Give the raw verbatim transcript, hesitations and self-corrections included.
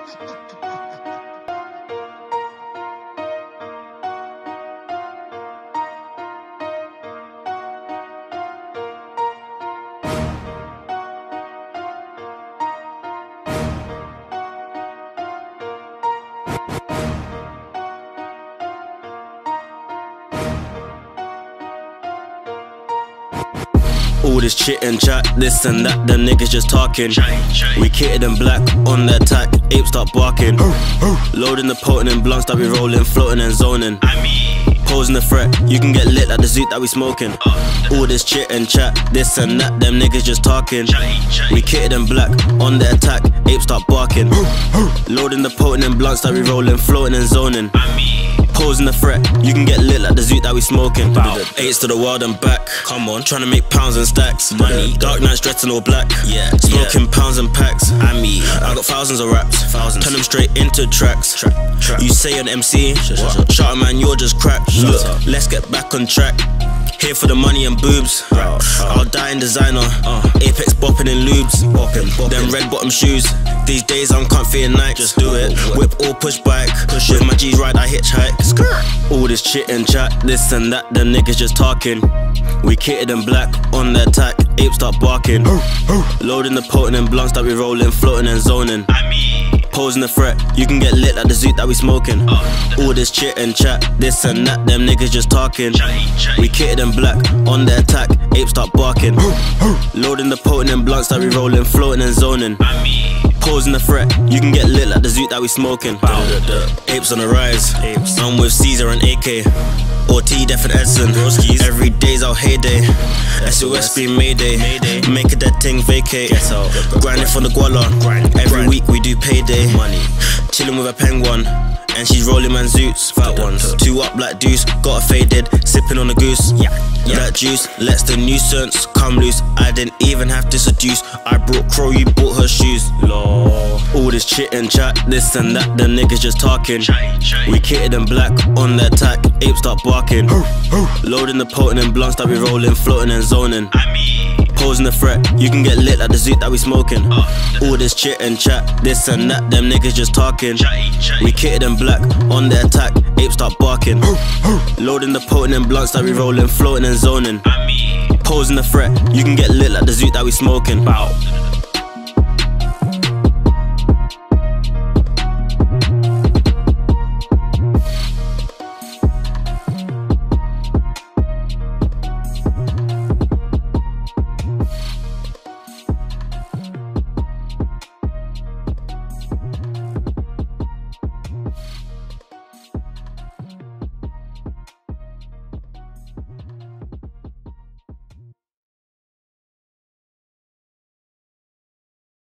All this chit and chat, this and that, them niggas just talking. We kitted in black, on the attack, apes start barking. Loading the potent and blunts that we rolling, floating and zoning. Posing the threat, you can get lit like the zoot that we smoking. All this chit and chat, this and that, them niggas just talking. We kitted in black, on the attack, apes start barking. Loading the potent and blunts that we rolling, floating and zoning. Posing the threat, you can get lit like the zoot that we smoking. Eights to the world and back, come on, trying to make pounds and stacks. Money, dark nights dressed in all black, yeah, smoking yeah. Pounds and packs. I mean, I got thousands of raps, thousands. Turn them straight into tracks. Tra tra you say an M C, shut up man, you're just crap. Look, let's get back on track. Here for the money and boobs. Oh, oh. I'll die in designer. Uh. Apex bopping in lubes. Bopping, bopping. Them red bottom shoes. These days I'm comfy at night. Just do it. Whip or push bike. Push With it. My G's ride, I hitchhike. All this chit and chat, this and that, them niggas just talking. We kitted in black, on the attack, apes start barking. Loading the potent and blunts that we rolling, floating and zoning. Posing the threat, you can get lit like the zoot that we smoking. All this chit and chat, this and that, them niggas just talking. We kitted in black, on the attack, apes start barking. Loading the potent and blunts that we rolling, floating and zoning. Posing the threat, you can get lit like the zoot that we smoking. Apes on the rise, I'm with Caesar and A K. Or T, Def and Edson. Every day's our heyday. S O S be Mayday. Make a dead thing vacate. Grinding for the guala. Every week we do payday. Chilling with a penguin, and she's rolling man zoots. Fat ones. Two up like deuce, got her faded. Sipping on the goose. That juice lets the nuisance come loose. I didn't even have to seduce. I brought Crow, you bought her shoes. Lol. All this chit and chat, this and that, them niggas just talking. We kitted in black, on the attack, apes start barking. Loading the potent and blunts that we rolling, floating and zoning. Posing the threat, you can get lit like the zoot that we smoking. All this chit and chat, this and that, them niggas just talking. We kitted in black, on the attack, apes start barking. Loading the potent and blunts that we rolling, floating and zoning. Posing the threat, you can get lit like the zoot that we smoking.